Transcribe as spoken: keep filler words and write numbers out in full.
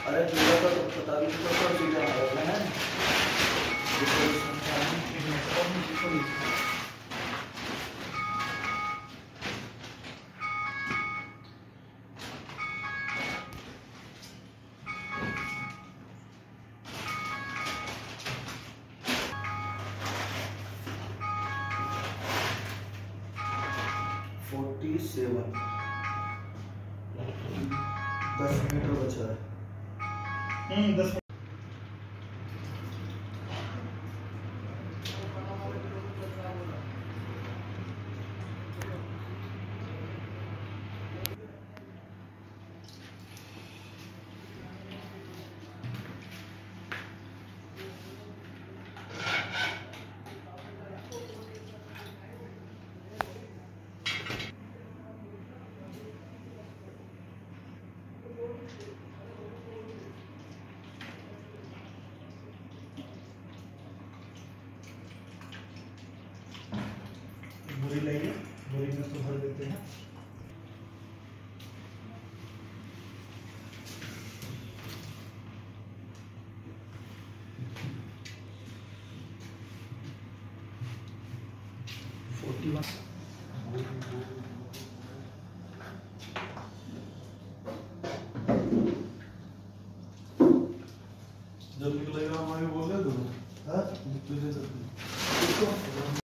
अरे पूरा का तो पता भी तो सब चीजें आ रहा है। फोर्टी सेवन दस मीटर बचा है। हम्म दस बोरी लाइए, बोरी में उसको भर देते हैं। फोर्टी वन जब निकलेगा हमारे बोल दे दो। हाँ निकले सकते